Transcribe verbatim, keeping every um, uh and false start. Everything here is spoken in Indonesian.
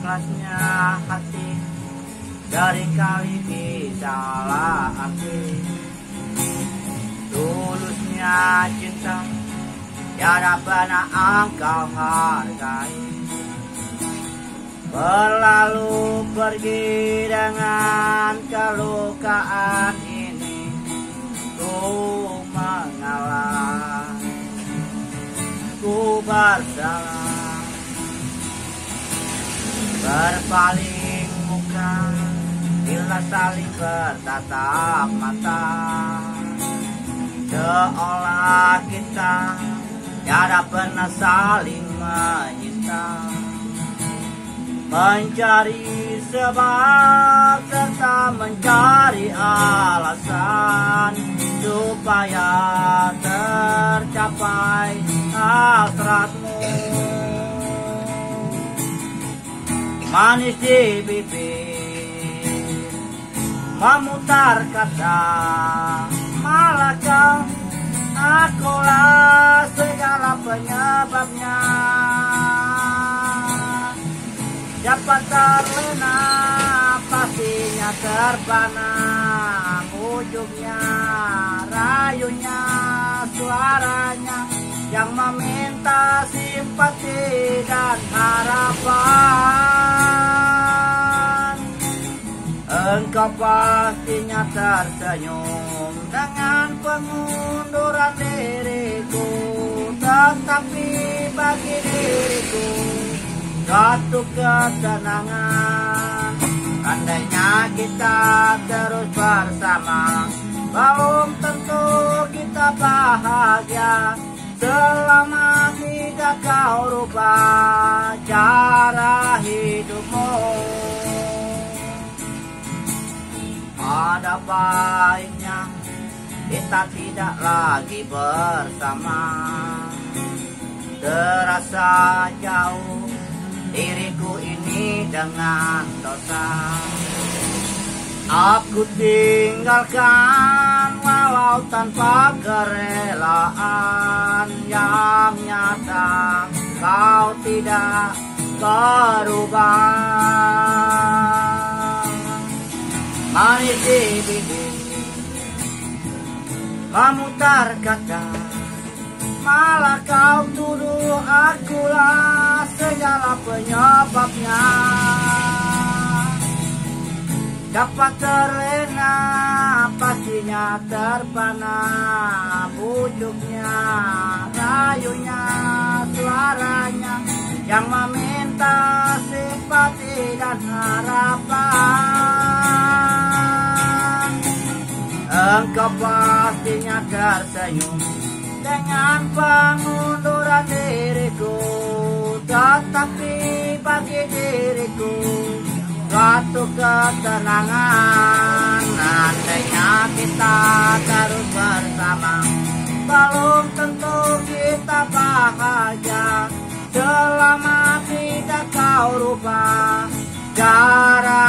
ikhlasnya hati dari kali disalah arti. Tulusnya cinta tiada pernah engkau hargai. Berlalu pergi dengan kelukaan ini, ku mengalah, ku bersalah. Berpaling muka bila saling bertatap mata, seolah kita tiada pernah saling menyinta. Mencari sebab serta mencari alasan supaya tercapai hasratmu. Manis di bibir memutar kata, malah kau akulah segala penyebabnya. Dapat terlena pastinya terpana, ujungnya rayunya suaranya yang meminta simpati dan harapan. Engkau pastinya tersenyum dengan pengunduran diriku, tetapi bagi diriku suatu ketenangan. Andainya kita terus bersama, belum tentu kita bahagia selama tidak kau rubah cara hidupmu. Ada baiknya kita tidak lagi bersama, terasa jauh diriku ini dengan dosa. Aku tinggalkan walau tanpa kerelaan, yang nyata kau tidak berubah. Manis di bibir memutar kata, malah kau tuduh akulah segala penyebabnya. Dapat terlena pastinya terpana, bujuknya rayunya suaranya yang meminta simpati dan harapan. Engkau pastinya tersenyum dengan pengunduran diriku, tetapi bagi diriku suatu ketenangan. Andainya kita terus bersama, belum tentu kita bahagia selama tidak kau rubah cara